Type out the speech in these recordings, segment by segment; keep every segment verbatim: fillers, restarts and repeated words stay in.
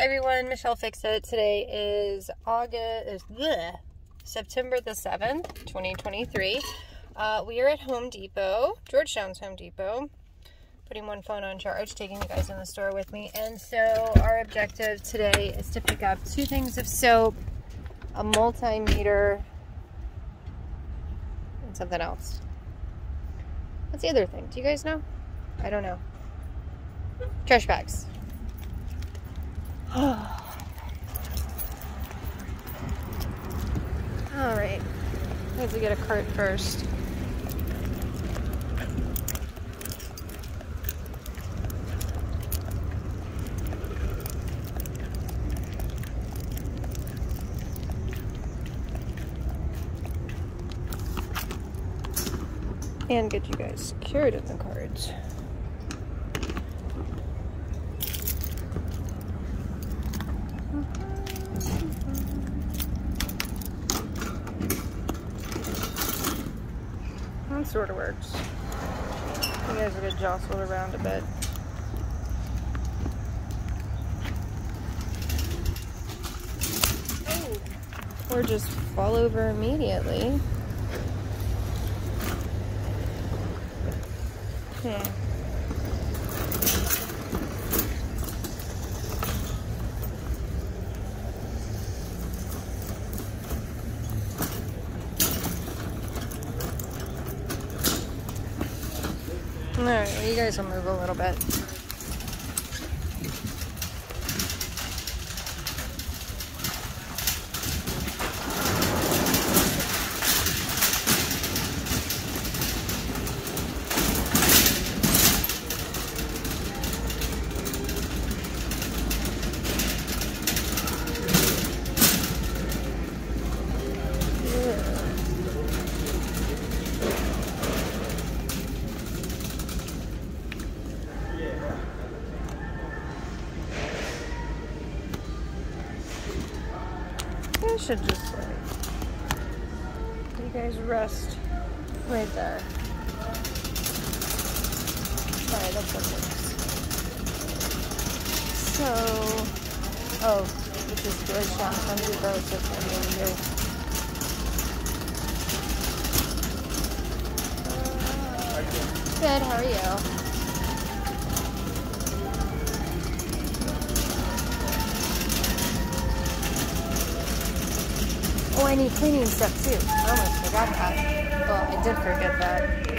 everyone, Michelle Fix It. Today is August, is bleh, September the seventh, twenty twenty-three. Uh, we are at Home Depot, Georgetown's Home Depot, putting one phone on charge, taking you guys in the store with me. And so our objective today is to pick up two things of soap, a multimeter, and something else. What's the other thing? Do you guys know? I don't know. Trash bags. Alright, I have to get a cart first. And get you guys secured in the cards. That sort of works. You guys are gonna jostle around a bit. Oh. Or just fall over immediately. Hmm. Alright, well, you guys will move a little bit. I should just like, you guys rest right there. Sorry, that's what it is. So, oh, which is Georgetown Home Depot, so it's gonna be over here. Uh, good, how are you? Oh, I need cleaning stuff too. I almost forgot that. Well, I did forget that.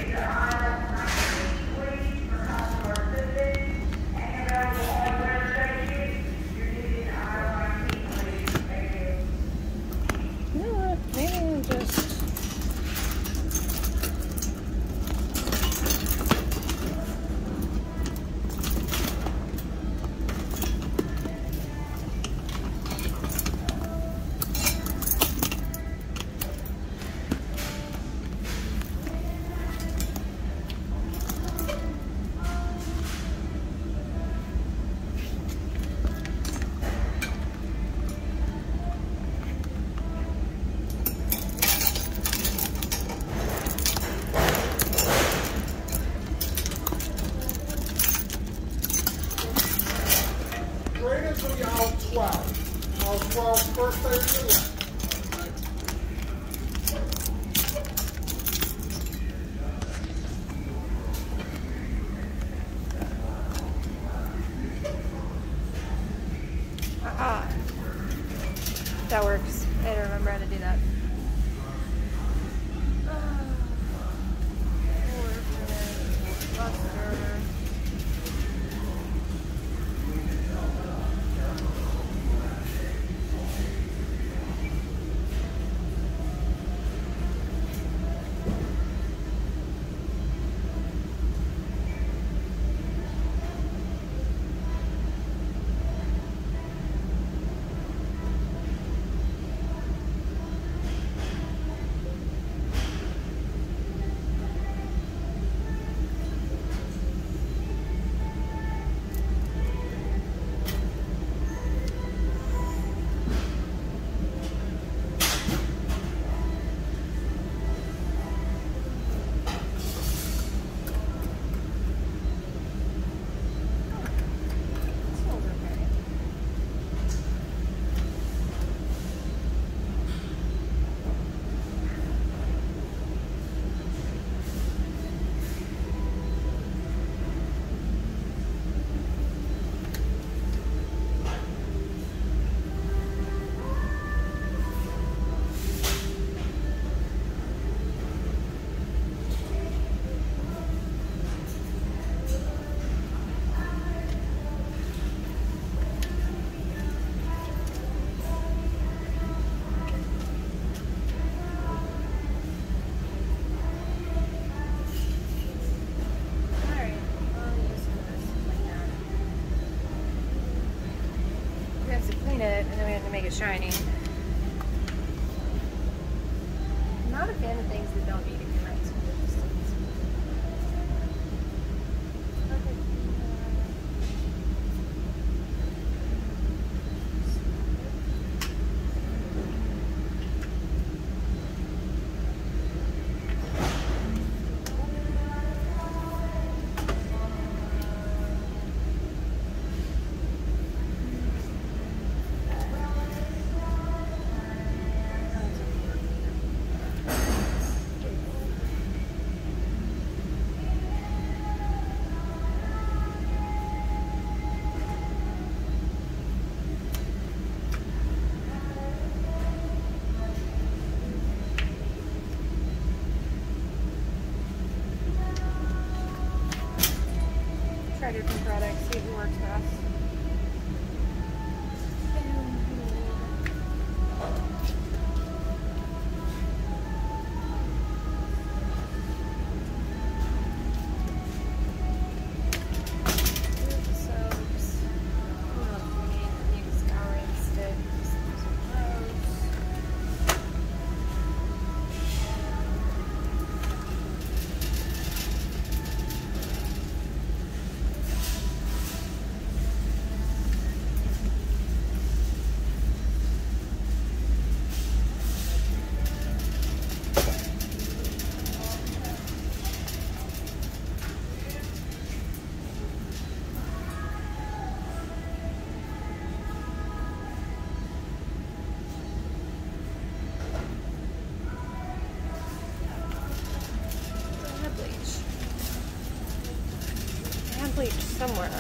You know what? Maybe I'll just... twelve. All twelve first day of the left. Aha. That works. I don't remember how to do that. paint it, and then we have to make it shiny. I'm not a fan of things that don't need to be right. Try different products, see who works best. Here's the soaps. What else do we need? We need a scouring stick. Some of those. Bleach somewhere.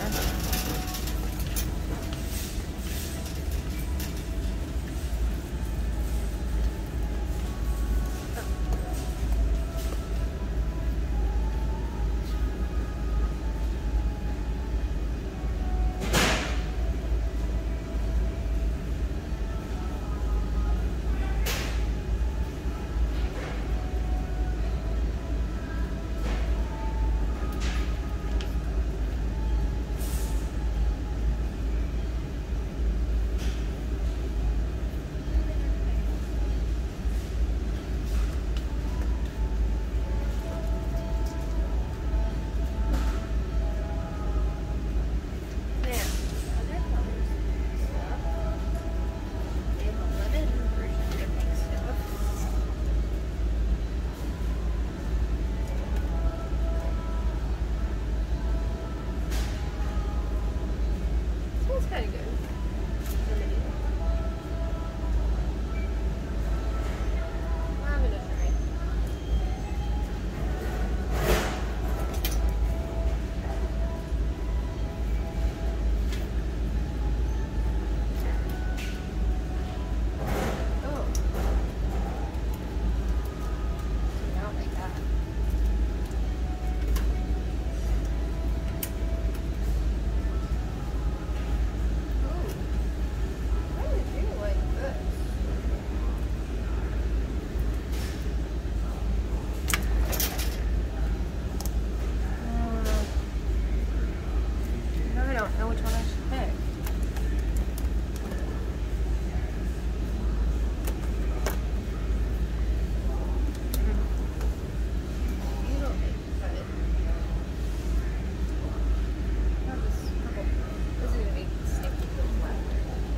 Kind of good. I'm gonna try. Oh. Not like that. I don't know which one I should pick. You don't make it cut it. Not this purple. This is gonna be sticky with lavender.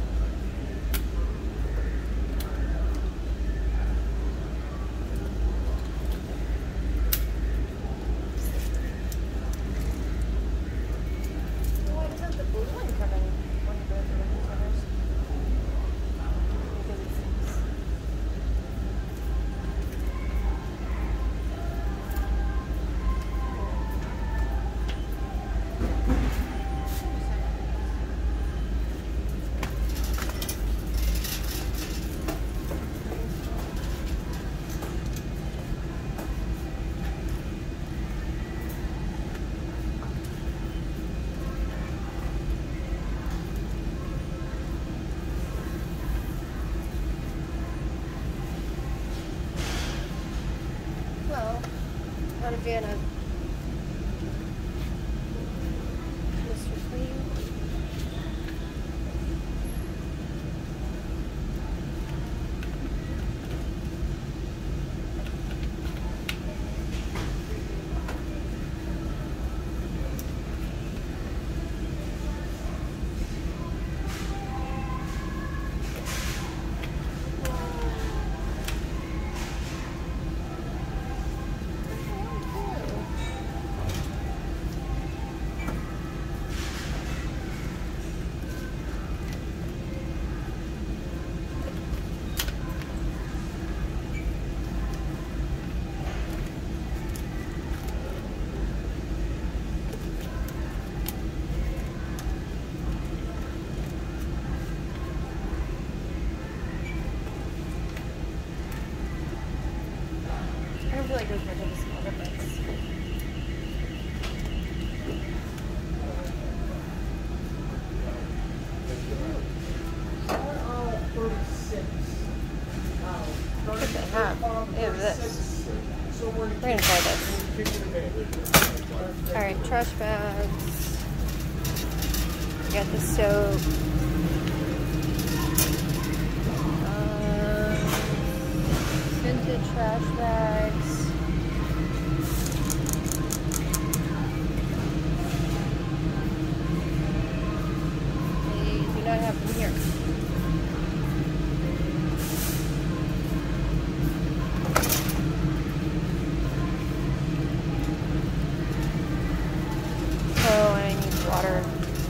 Not a fan of Mister Clean. have? They have this. We're gonna try this. Alright, trash bags. We got the soap. Um, scented trash bags. They do not have them here. Oh, and I need water.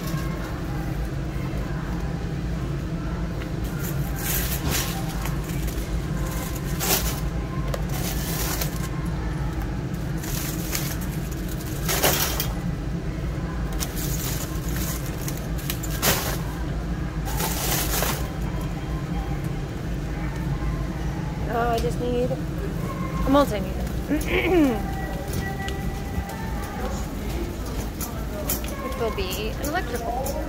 Oh, I just need a multimeter. Which will be an electrical.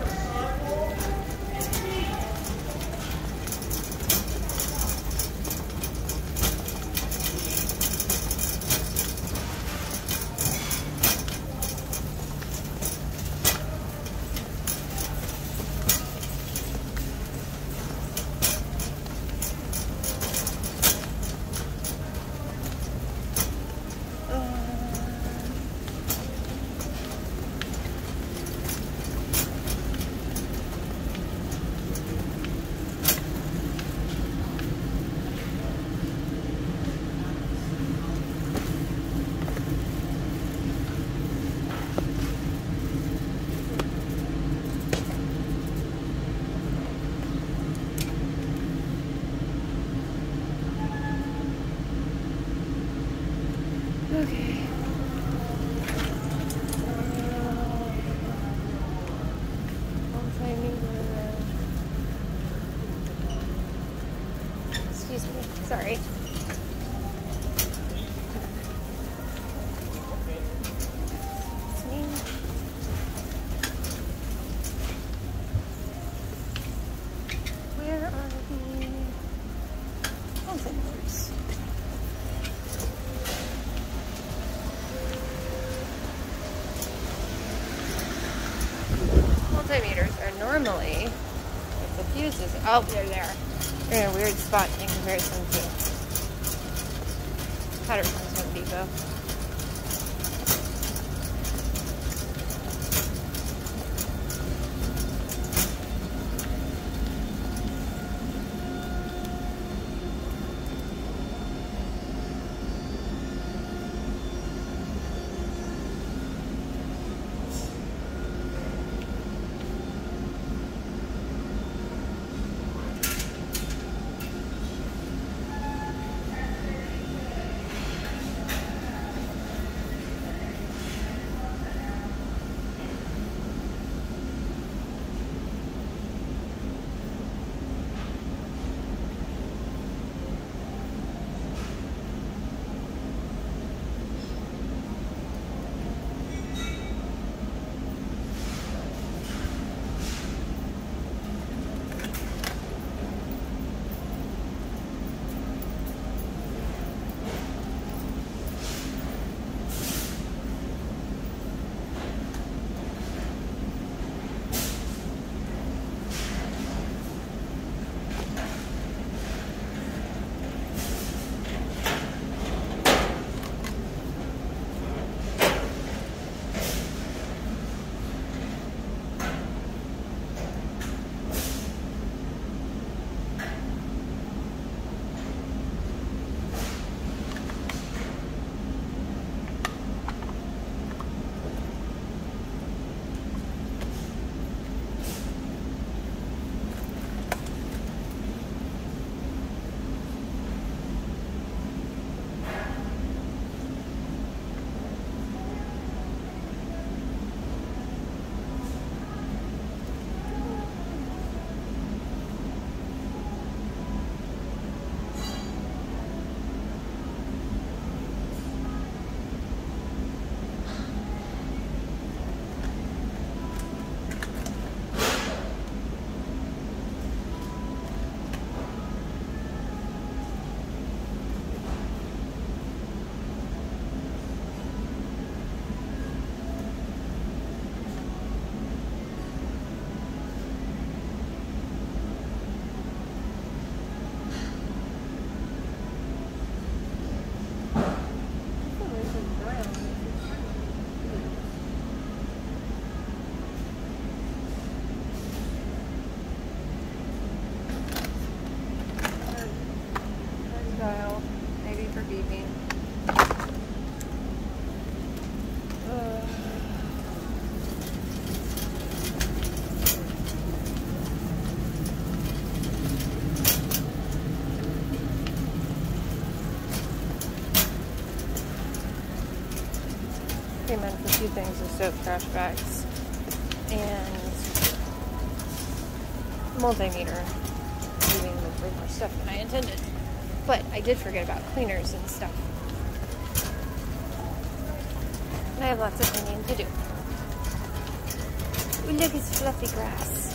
Okay. Excuse me. Sorry. It's me. Where are the multimeters? Multimeters are normally with the fuses. Oh, they're there. They're in a weird spot in comparison to Patterson's Home Depot. came in for two things of soap trash bags and multimeter, leaving with way more stuff than I intended. But I did forget about cleaners and stuff. And I have lots of cleaning to do. Ooh, look, it's fluffy grass.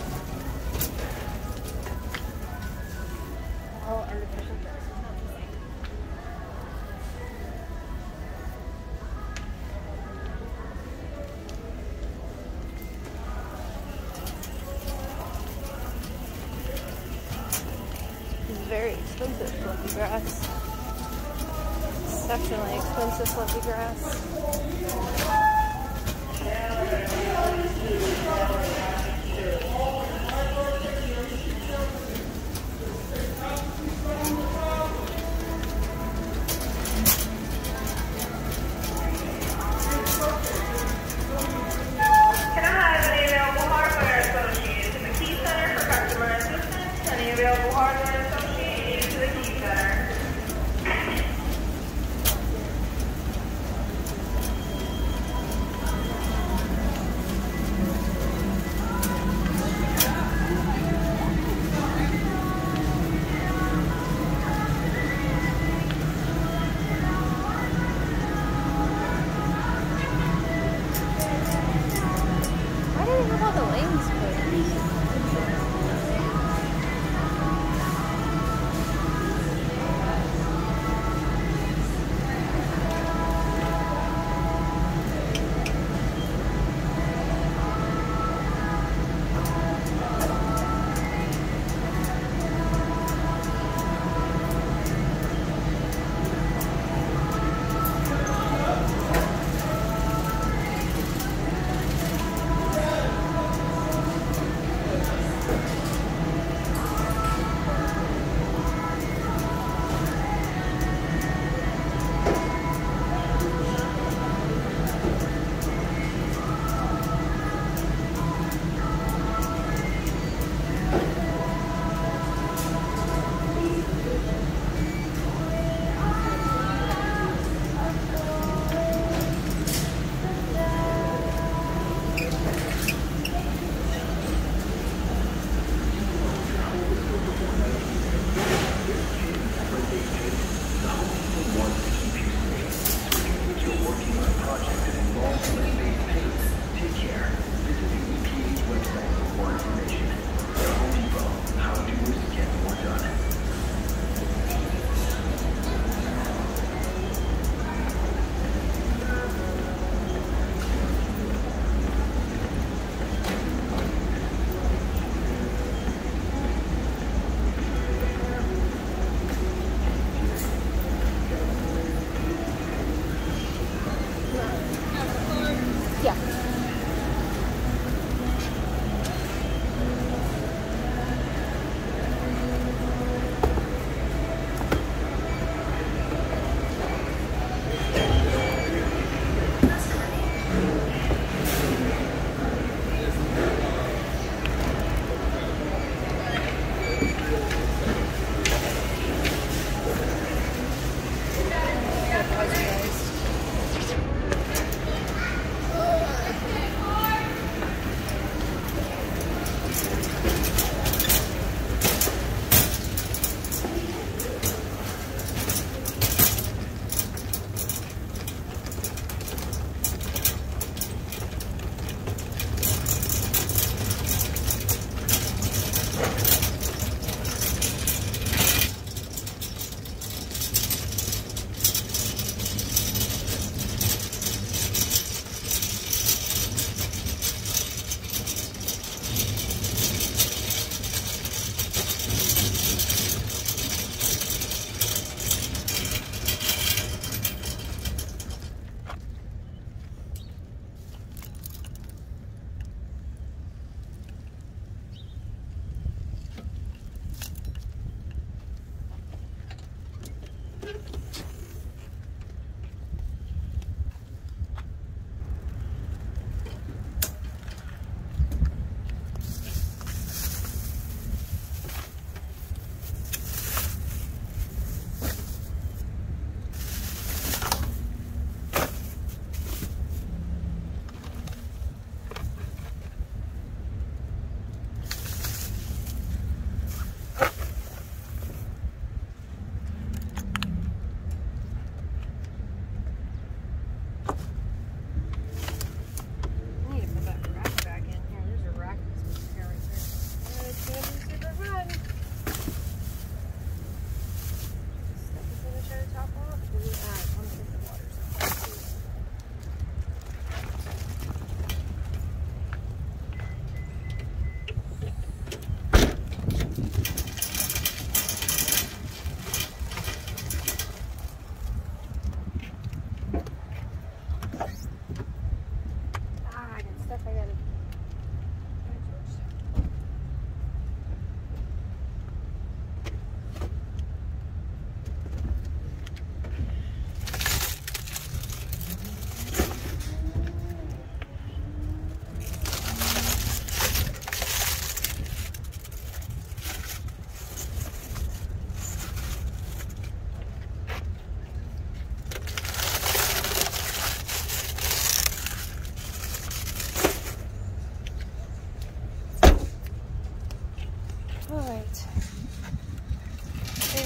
All artificial grass. Very expensive fluffy grass. Exceptionally expensive fluffy grass. Can I have any available hardware associated to the Key Center for customer assistance? Any available hardware associated to the Key Center? Why do they have all the lanes put in?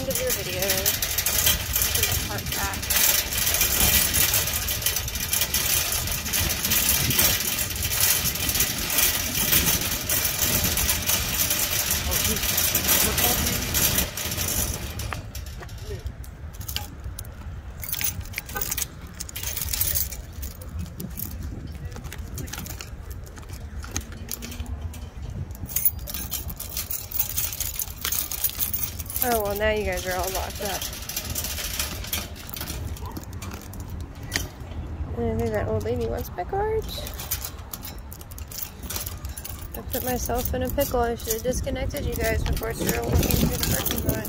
of your videos. Put that part back. Oh, well, now you guys are all locked up. And I think that old lady wants my cards. I put myself in a pickle. I should have disconnected you guys before I started walking through the parking lot.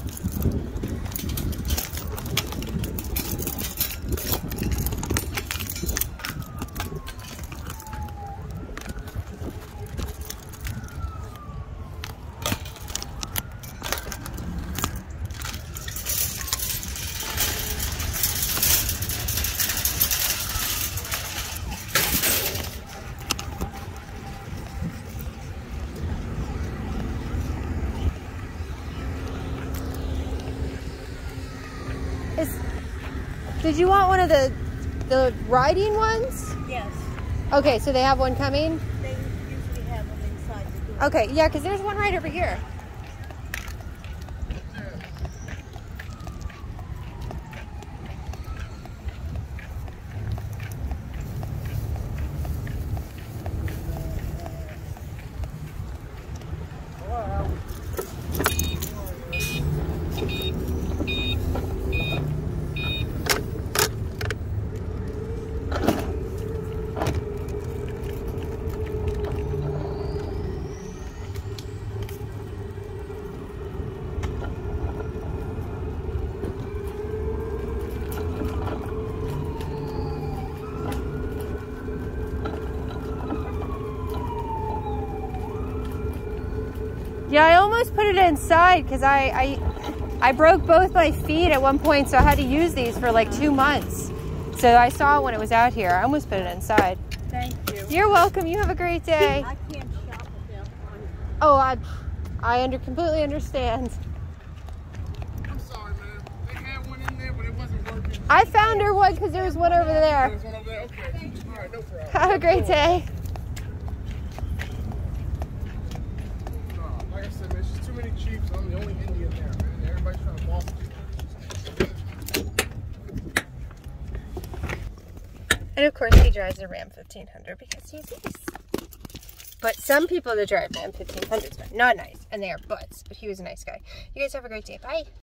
Is, did you want one of the the riding ones? Yes. Okay, so they have one coming? They usually have them inside the door. Okay, yeah, because there's one right over here. Yeah, I almost put it inside because I, I I broke both my feet at one point, so I had to use these for like two months. So I saw it when it was out here. I almost put it inside. Thank you. You're welcome. You have a great day. I can't shop with them. Oh, I I under completely understand. I'm sorry, man. They had one in there, but it wasn't working. I found her one because there was one over there. There's one over there? Okay. All right, no problem. Have a great day. Like I said, man, it's just too many Chiefs. I'm the only Indian there, man. Everybody's trying to boss me. And of course, he drives a Ram fifteen hundred because he's nice. But some people that drive Ram fifteen hundreds are not nice, and they are butts. But he was a nice guy. You guys have a great day. Bye.